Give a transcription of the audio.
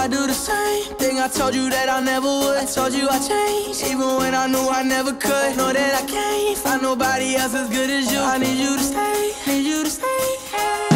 I do the same thing I told you that I never would. I told you I changed, even when I knew I never could. Know that I can't find nobody else as good as you. I need you to stay, need you to stay.